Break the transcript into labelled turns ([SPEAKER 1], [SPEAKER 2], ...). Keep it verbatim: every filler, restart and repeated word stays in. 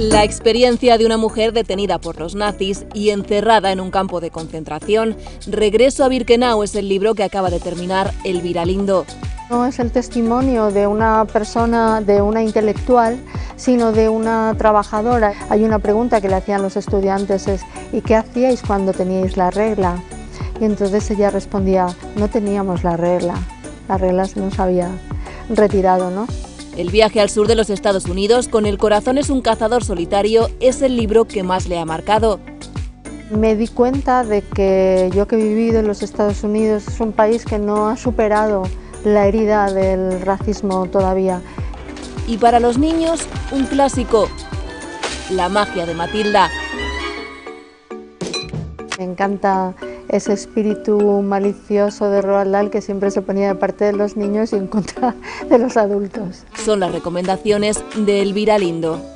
[SPEAKER 1] La experiencia de una mujer detenida por los nazis y encerrada en un campo de concentración. Regreso a Birkenau es el libro que acaba de terminar Elvira Lindo.
[SPEAKER 2] No es el testimonio de una persona, de una intelectual, sino de una trabajadora. Hay una pregunta que le hacían los estudiantes, es ¿y qué hacíais cuando teníais la regla? Y entonces ella respondía, no teníamos la regla, la regla se nos había retirado, ¿no?
[SPEAKER 1] El viaje al sur de los Estados Unidos, Con el corazón es un cazador solitario, es el libro que más le ha marcado.
[SPEAKER 2] Me di cuenta de que yo que he vivido en los Estados Unidos es un país que no ha superado la herida del racismo todavía.
[SPEAKER 1] Y para los niños, un clásico, La magia de Matilda.
[SPEAKER 2] Me encanta ese espíritu malicioso de Roald Dahl que siempre se ponía de parte de los niños y en contra de los adultos.
[SPEAKER 1] Son las recomendaciones de Elvira Lindo.